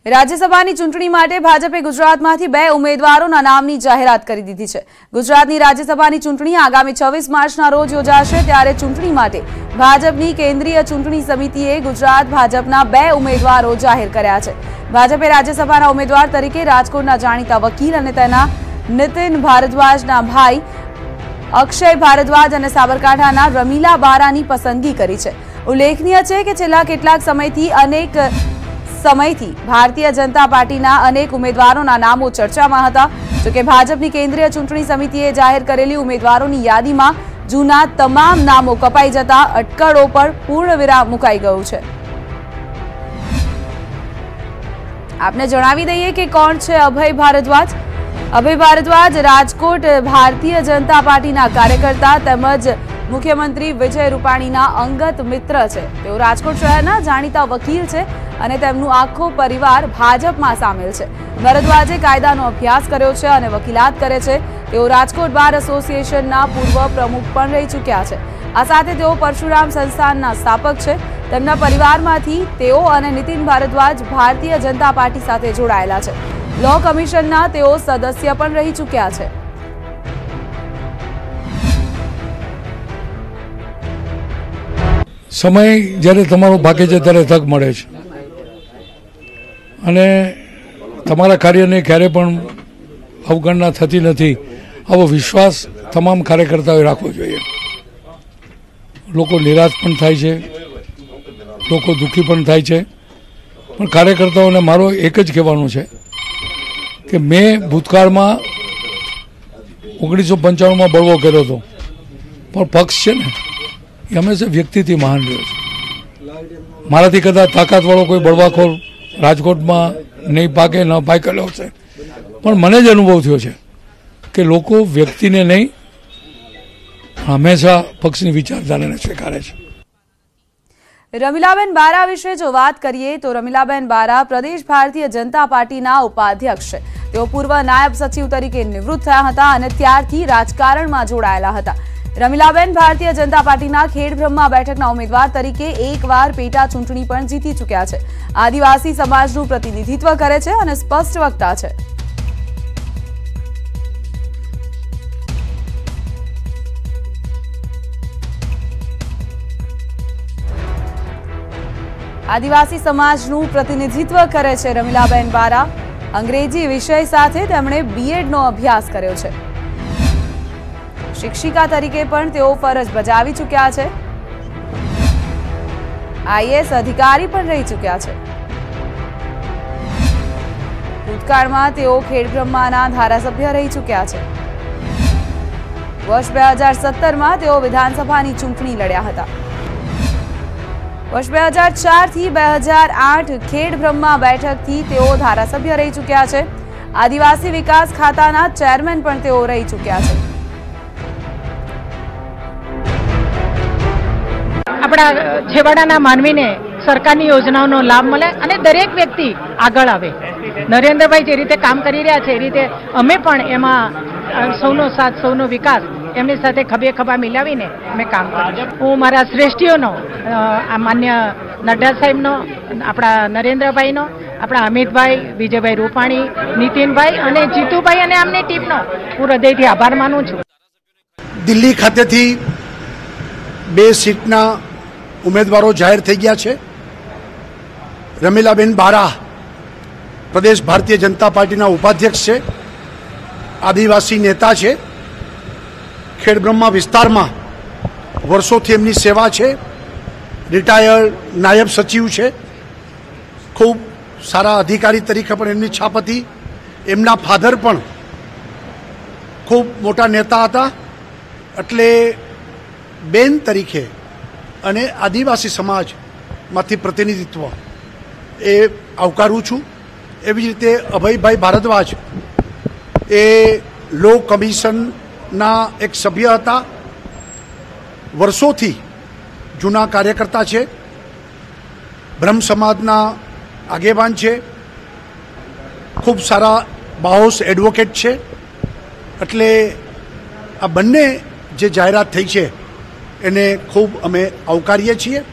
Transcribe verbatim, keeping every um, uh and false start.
રાજ્યસભાની ચૂંટણી માટે ભાજપે ગુજરાતમાંથી બે ઉમેદવારોના નામની જાહેરાત કરી દીધી છે। ગુજરાતની રાજ્યસભાની ચૂંટણી આગામી છવ્વીસ માર્ચના રોજ યોજાશે, ત્યારે ચૂંટણી માટે ભાજપની કેન્દ્રીય ચૂંટણી સમિતિએ ગુજરાત ભાજપના બે ઉમેદવારો જાહેર કર્યા છે। ભાજપે રાજ્યસભાના ઉમેદવાર તરીકે રાજકોટના જાણીતા વકીલ અને તેના નીતિન ભારદ્વાજના ભાઈ અક્ષય ભારદ્વાજ અને સાબરકાંઠાના રમીલા બારાની પસંદગી કરી છે। ઉલ્લેખનીય છે કે છેલ્લા કેટલાક સમયથી અનેક સમયથી ભારતીય જનતા પાર્ટીના અનેક ઉમેદવારોના નામો ચર્ચામાં હતા, જો કે ભાજપની કેન્દ્રીય ચૂંટણી સમિતિએ જાહેર કરેલી ઉમેદવારોની યાદીમાં જૂના તમામ નામો કપાઈ જતા અટકળો પર પૂર્ણ વિરામ મુકાઈ ગયું છે। આપને જણાવી દઈએ કે કોણ છે અભય ભારદ્વાજ। અભય ભારદ્વાજ રાજકોટ ભારતીય જનતા પાર્ટીના કાર્યકર્તા તેમજ મુખ્યમંત્રી વિજય રૂપાણીના અંગત મિત્ર છે। તેઓ રાજકોટ શહેરના જાણીતા વકીલ છે અને તેમનું આખો પરિવાર ભાજપમાં સામેલ છે। ભારદ્વાજે કાયદાનો અભ્યાસ કર્યો છે અને વકીલાત કરે છે। તેઓ રાજકોટ બાર એસોસિએશનના પૂર્વ પ્રમુખ પણ રહી ચૂક્યા છે। આ સાથે તેઓ પરશુરામ સંસ્થાનના સ્થાપક છે। તેમના પરિવારમાંથી તેઓ અને નીતિન ભારદ્વાજ ભારતીય જનતા પાર્ટી સાથે જોડાયેલા છે। લો કમિશનના તેઓ સદસ્ય પણ રહી ચૂક્યા છે। સમય જ્યારે તમારો ભાગે છે ત્યારે તક મળે છે અને તમારા કાર્યને ક્યારે પણ અવગણના થતી નથી, આવો વિશ્વાસ તમામ કાર્યકર્તાઓએ રાખવો જોઈએ। લોકો નિરાશ પણ થાય છે, લોકો દુઃખી પણ થાય છે, પણ કાર્યકર્તાઓને મારો એક જ કહેવાનું છે કે મેં ભૂતકાળમાં ઓગણીસો પંચાણુંમાં બળવો કર્યો હતો, પણ પક્ષ છે ને એ હંમેશા વ્યક્તિથી મહાન રહ્યો છે। મારાથી કદાચ તાકાતવાળો કોઈ બળવાખોર રાજકોટમાં નહીં પાકે ન પાકેલો છે, પણ મને જ અનુભવ થયો છે કે લોકો વ્યક્તિને નહીં હંમેશા પક્ષની વિચારધારાને સ્વીકારે છે। રમીલાબેન બારા વિશે જો વાત કરીએ તો રમીલાબેન બારા પ્રદેશ ભારતીય જનતા પાર્ટીના ઉપાધ્યક્ષ છે। તેઓ પૂર્વ નાયબ સચિવ તરીકે નિવૃત્ત થયા હતા અને ત્યારથી રાજકારણમાં જોડાયેલા હતા। રમીલાબેન ભારતીય જનતા પાર્ટીના ખેડબ્રહ્મા બેઠકના ઉમેદવાર તરીકે એકવાર પેટા ચૂંટણી પણ જીતી ચૂક્યા છે। આદિવાસી સમાજનું પ્રતિનિધિત્વ કરે છે અને સ્પષ્ટ વક્તા છે। આદિવાસી સમાજનું પ્રતિનિધિત્વ કરે છે રમીલાબેન બારા। અંગ્રેજી વિષય સાથે તેમણે બીએડનો અભ્યાસ કર્યો છે। શિક્ષિકા તરીકે પણ તેઓ ફરજ બજાવી ચૂક્યા છે। આઈએએસ અધિકારી પણ રહી ચૂક્યા છે। ભૂતકાળમાં તેઓ ખેડબ્રહ્માના ધારાસભ્ય રહી ચૂક્યા છે। વર્ષ બે હજાર સત્તરમાં તેઓ વિધાનસભાની ચૂંટણી લડ્યા હતા। વર્ષ બે હજાર ચાર થી બે હજાર આઠ ખેડબ્રહ્મા બેઠકથી તેઓ ધારાસભ્ય રહી ચૂક્યા છે। આદિવાસી વિકાસ ખાતાના ચેરમેન પણ તેઓ રહી ચૂક્યા છે। આપણા છેવાડાના માનવીને સરકારની યોજનાઓનો લાભ મળે અને દરેક વ્યક્તિ આગળ આવે। નરેન્દ્રભાઈ જે રીતે કામ કરી રહ્યા છે એ રીતે અમે પણ એમાં સૌનો સાથ સૌનો વિકાસ એમની સાથે ખભે ખભા મિલાવીને અમે કામ કરીએ। હું મારા શ્રેષ્ઠીઓનો આ માન્ય નડ્ડા સાહેબનો, આપણા નરેન્દ્રભાઈનો, આપણા અમિતભાઈ, વિજયભાઈ રૂપાણી, નીતિનભાઈ અને જીતુભાઈ અને આમની ટીમનો હું હૃદયથી આભાર માનું છું। દિલ્હી ખાતેથી બે સીટના ઉમેદવારો જાહેર થઈ ગયા છે। રમીલાબેન બારા પ્રદેશ ભારતીય જનતા પાર્ટીના ઉપાધ્યક્ષ છે, આદિવાસી નેતા છે, ખેડબ્રહ્મા વિસ્તારમાં વર્ષોથી એમની સેવા છે, રિટાયર્ડ નાયબ સચિવ છે, ખૂબ સારા અધિકારી તરીકે પણ એમની છાપ હતી। એમના ફાધર પણ ખૂબ મોટા નેતા હતા, એટલે બેન તરીકે અને આદિવાસી સમાજમાંથી પ્રતિનિધિત્વ એ આવકારું છું। એવી જ રીતે અભયભાઈ ભારદ્વાજ એ લો કમિશનના એક સભ્ય હતા, વર્ષોથી જૂના કાર્યકર્તા છે, બ્રહ્મ સમાજના આગેવાન છે, ખૂબ સારા બાહોશ એડવોકેટ છે। એટલે આ બંને જે જાહેરાત થઈ છે એને ખૂબ અમે આવકારીએ છીએ।